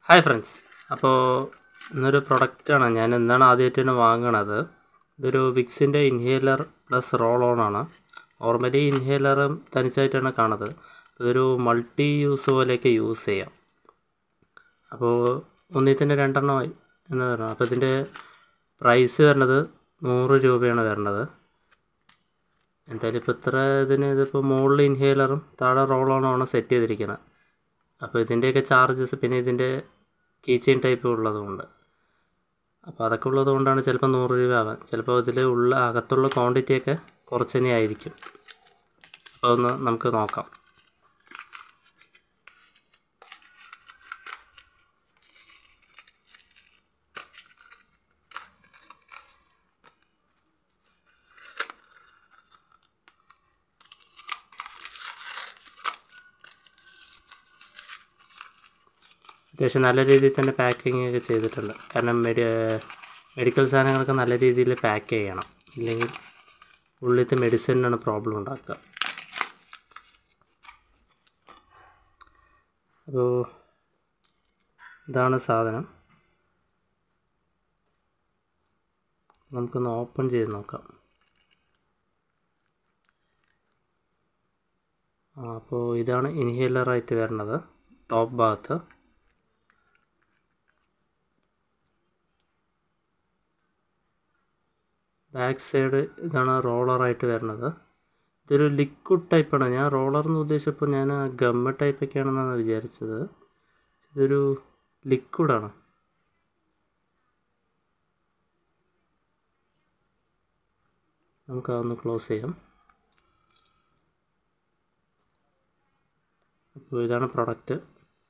Hi friends, അപ്പോൾ ഇന്നൊരു പ്രൊഡക്റ്റാണ് ഞാൻ എന്താണ് ആദ്യമായിട്ടാണ് വാങ്ങണത്. ഇതൊരു വിക്സിൻ്റെ ഇൻഹേലർ പ്ലസ് റോൾ ഓൺ ആണ്. നോർമലി ഇൻഹേലറും തനിച്ചായിട്ടാണ് കാണുന്നത്. ഇതൊരു മൾട്ടി യൂസ് പോലെയൊക്കെ യൂസ് ചെയ്യാം. അപ്പോൾ ഒന്നിൽ തന്നെ രണ്ടെണ്ണമായി എന്ന് പറഞ്ഞു. അപ്പോൾ ഇതിൻ്റെ പ്രൈസ് വരുന്നത് 100 രൂപയാണ് വരുന്നത്. എന്തായാലും ഇപ്പോൾ ഇതിപ്പോൾ മുകളിൽ ഇൻഹേലറും താഴെ റോൾ ഓണുമാണ് സെറ്റ് ചെയ്തിരിക്കുന്നത്. അപ്പോൾ ഇതിൻ്റെയൊക്കെ ചാർജസ്, പിന്നെ ഇതിൻ്റെ കീ ചെയിൻ ടൈപ്പ് ഉള്ളതുകൊണ്ട്, അപ്പോൾ അതൊക്കെ ഉള്ളത് കൊണ്ടാണ് ചിലപ്പോൾ 100 രൂപ ആവാൻ. ചിലപ്പോൾ ഇതിൽ അകത്തുള്ള ക്വാണ്ടിറ്റിയൊക്കെ കുറച്ച് തന്നെ ആയിരിക്കും. അപ്പോൾ ഒന്ന് നമുക്ക് നോക്കാം. അത്യാവശ്യം നല്ല രീതിയിൽ തന്നെ പാക്കിംഗ് ഒക്കെ ചെയ്തിട്ടുണ്ട്. കാരണം മെഡിക്കൽ സാധനങ്ങളൊക്കെ നല്ല രീതിയിൽ പാക്ക് ചെയ്യണം, ഇല്ലെങ്കിൽ ഉള്ളിലത്തെ മെഡിസിനാണ് പ്രോബ്ലം ഉണ്ടാക്കുക. അപ്പോൾ ഇതാണ് സാധനം. നമുക്കൊന്ന് ഓപ്പൺ ചെയ്ത് നോക്കാം. അപ്പോൾ ഇതാണ് ഇൻഹേലറായിട്ട് വരുന്നത് ടോപ്പ് ഭാഗത്ത്. ബാക്ക് സൈഡ് ഇതാണ് റോളറായിട്ട് വരുന്നത്. ഇതൊരു ലിക്വിഡ് ടൈപ്പാണ്. ഞാൻ റോളർന്ന് ഉദ്ദേശിച്ചപ്പോൾ ഞാൻ ഗമ്മ് ടൈപ്പൊക്കെയാണെന്നാണ് വിചാരിച്ചത്. ഇതൊരു ലിക്വിഡാണ്. നമുക്കതൊന്ന് ക്ലോസ് ചെയ്യാം. അപ്പോൾ ഇതാണ് പ്രൊഡക്റ്റ്.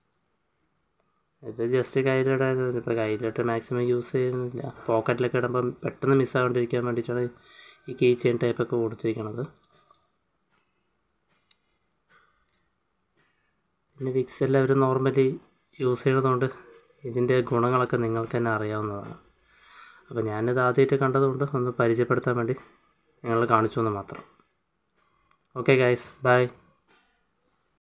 ഇത് ജസ്റ്റ് കയ്യിലിടാൻ. ഇപ്പോൾ കയ്യിലിട്ട് മാക്സിമം യൂസ് ചെയ്യുന്നില്ല. പോക്കറ്റിലൊക്കെ ഇടുമ്പം പെട്ടെന്ന് മിസ്സാകാണ്ടിരിക്കാൻ വേണ്ടിയിട്ടാണ് ഈ കീ ചെയിൻ ടൈപ്പൊക്കെ കൊടുത്തിരിക്കുന്നത്. പിന്നെ വിക്സ് എല്ലാവരും നോർമലി യൂസ് ചെയ്യുന്നതുകൊണ്ട് ഇതിൻ്റെ ഗുണങ്ങളൊക്കെ നിങ്ങൾക്ക് തന്നെ അറിയാവുന്നതാണ്. അപ്പോൾ ഞാനിത് ആദ്യമായിട്ട് കണ്ടതുകൊണ്ട് ഒന്ന് പരിചയപ്പെടുത്താൻ വേണ്ടി നിങ്ങൾ കാണിച്ചു എന്ന് മാത്രം. Okay guys, by.